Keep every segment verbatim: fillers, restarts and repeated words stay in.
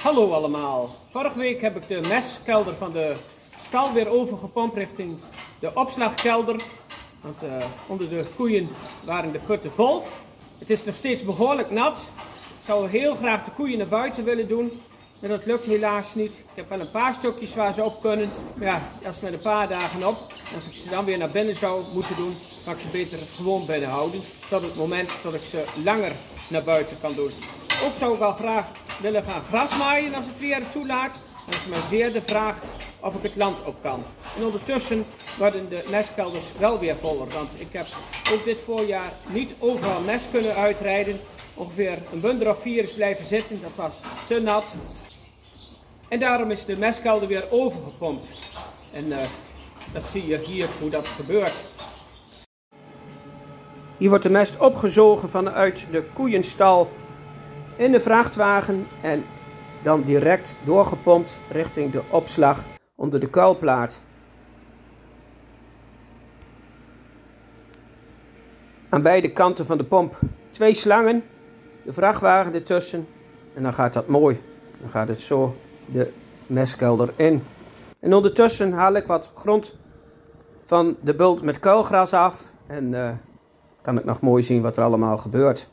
Hallo allemaal. Vorige week heb ik de mestkelder van de stal weer overgepompt richting de opslagkelder. Want uh, onder de koeien waren de putten vol. Het is nog steeds behoorlijk nat. Ik zou heel graag de koeien naar buiten willen doen. Maar dat lukt helaas niet. Ik heb wel een paar stukjes waar ze op kunnen. Maar ja, dat is met een paar dagen op. Als ik ze dan weer naar binnen zou moeten doen, kan ik ze beter gewoon binnen houden. Tot het moment dat ik ze langer naar buiten kan doen. Ook zou ik al graag willen gaan grasmaaien als het weer toelaat. Dan is maar zeer de vraag of ik het land op kan. En ondertussen worden de mestkelders wel weer voller. Want ik heb ook dit voorjaar niet overal mest kunnen uitrijden. Ongeveer een bundel of vier is blijven zitten. Dat was te nat. En daarom is de mestkelder weer overgepompt. En uh, dat zie je hier hoe dat gebeurt. Hier wordt de mest opgezogen vanuit de koeienstal in de vrachtwagen en dan direct doorgepompt richting de opslag onder de kuilplaat. Aan beide kanten van de pomp twee slangen, de vrachtwagen ertussen en dan gaat dat mooi. Dan gaat het zo de mestkelder in. En ondertussen haal ik wat grond van de bult met kuilgras af en uh, kan ik nog mooi zien wat er allemaal gebeurt.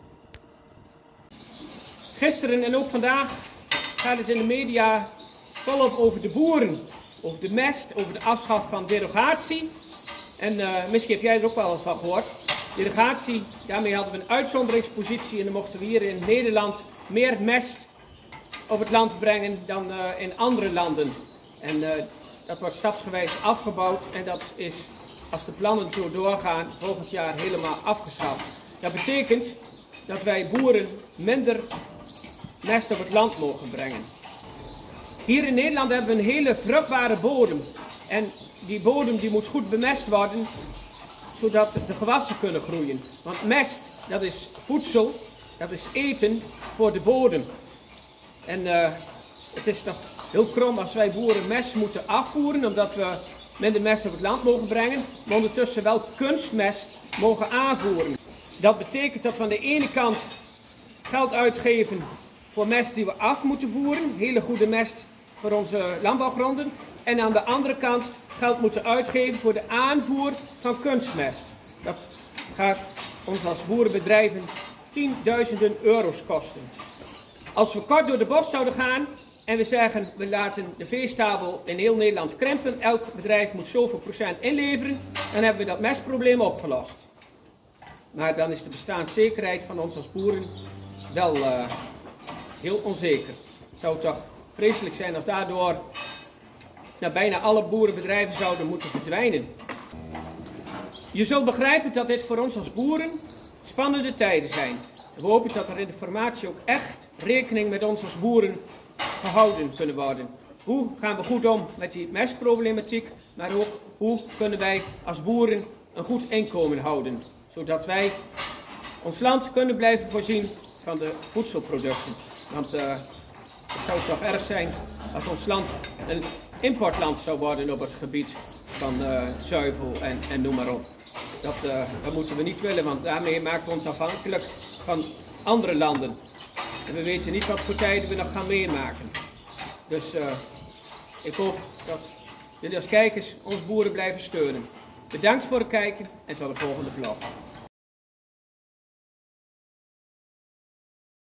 Gisteren en ook vandaag gaat het in de media volop over de boeren, over de mest, over de afschaf van derogatie. En uh, misschien heb jij er ook wel van gehoord. Derogatie, daarmee hadden we een uitzonderingspositie en dan mochten we hier in Nederland meer mest op het land brengen dan uh, in andere landen. En uh, dat wordt stapsgewijs afgebouwd en dat is, als de plannen zo doorgaan, volgend jaar helemaal afgeschaft. Dat betekent dat wij boeren minder mest op het land mogen brengen. Hier in Nederland hebben we een hele vruchtbare bodem. En die bodem die moet goed bemest worden, zodat de gewassen kunnen groeien. Want mest, dat is voedsel, dat is eten voor de bodem. En uh, het is toch heel krom als wij boeren mest moeten afvoeren, omdat we minder mest op het land mogen brengen, maar ondertussen wel kunstmest mogen aanvoeren. Dat betekent dat we aan de ene kant geld uitgeven voor mest die we af moeten voeren, hele goede mest voor onze landbouwgronden. En aan de andere kant geld moeten uitgeven voor de aanvoer van kunstmest. Dat gaat ons als boerenbedrijven tienduizenden euro's kosten. Als we kort door de bocht zouden gaan en we zeggen we laten de veestabel in heel Nederland krimpen, elk bedrijf moet zoveel procent inleveren, dan hebben we dat mestprobleem opgelost. Maar dan is de bestaanszekerheid van ons als boeren wel uh, heel onzeker. Het zou toch vreselijk zijn als daardoor nou, bijna alle boerenbedrijven zouden moeten verdwijnen. Je zult begrijpen dat dit voor ons als boeren spannende tijden zijn. We hopen dat er in de formatie ook echt rekening met ons als boeren gehouden kunnen worden. Hoe gaan we goed om met die mestproblematiek, maar ook hoe kunnen wij als boeren een goed inkomen houden, zodat wij ons land kunnen blijven voorzien van de voedselproducten. Want uh, het zou toch erg zijn als ons land een importland zou worden op het gebied van uh, zuivel en, en noem maar op. Dat, uh, dat moeten we niet willen, want daarmee maken we ons afhankelijk van andere landen. En we weten niet wat voor tijden we nog gaan meemaken. Dus uh, ik hoop dat jullie als kijkers ons boeren blijven steunen. Bedankt voor het kijken en tot de volgende vlog.